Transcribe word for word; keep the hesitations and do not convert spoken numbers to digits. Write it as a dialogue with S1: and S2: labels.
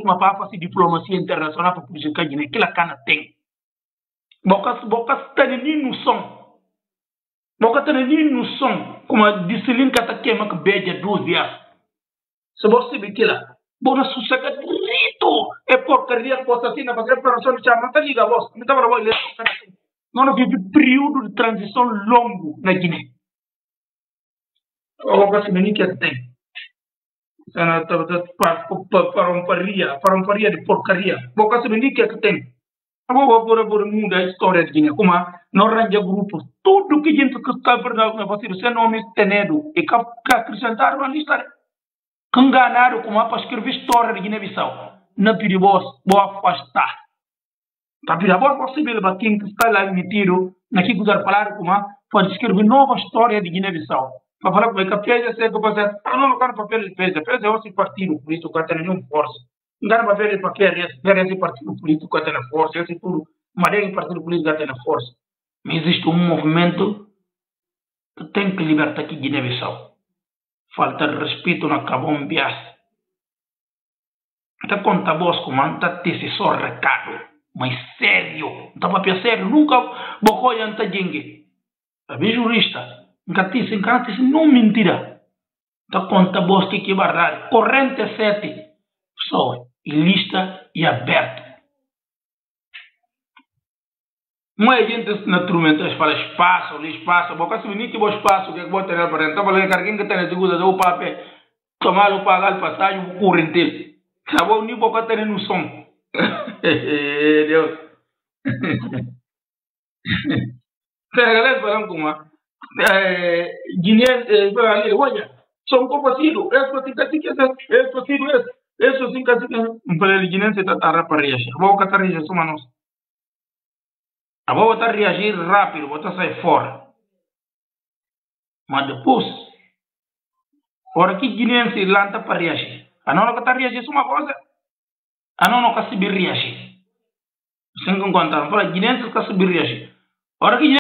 S1: kuma pa fa si diplomacia internacional para prejudicar Guiné que la cana tem bokas bokas tani ni nous sommes bokas tani ni nous sommes como discipline kata que mak beja dois dias se você bikila bona susaka rito e porcaria coisa assim na fazer operação de chama tá liga boss me tava lá não não vive período de transição longo na Guiné o bokas ni que tem sana paramparia paramparia de porcaria bokas ni que tem abo bora bora muda história de Guiné como não ranja grupo tudo que gente que está perdendo na fazer seu nome tenedo e cap acrescentar uma lista canganado como para escrever história de Guiné-Bissau na piribos boa afastar tapi agora possível bater que está lá metido naquilo que usar falar como para escrever nova história de Guiné-Bissau para falar como é que fez esse que fazer não não quero papel de fez fez é outro partido político que tem nenhum força não quero papel de papel esse partido político que tem força esse tudo mas é partido político que tem força mas existe um movimento que tem que libertar aqui Guiné-Bissau falta de respeito na Cabom Bias até conta vos como anta tece só recado mas sério não papel sério nunca bocoi anta jingue sabe jurista nunca tece nunca tece não mentira tá conta vos que que barrar corrente sete só e lista e aberto mas gente na turmenta fala espaço ali espaço boca se bonito bom espaço que bota na para então vale carguinho que tem segunda do papel tomar o pagar passagem corrente acabou nem boca ter no som Deus galera falando como eh Guiné ali olha são compartilhos é possível que é possível é isso sim que um para Guiné se tá para reagir boca tá reagir só manos a boa reagir rápido, botar sair fora. Mas depois, fora que guineense lanta para reagir. A não está reagir uma coisa, a não está se reagir. Sem contar, fora guineense está se reagir. Fora que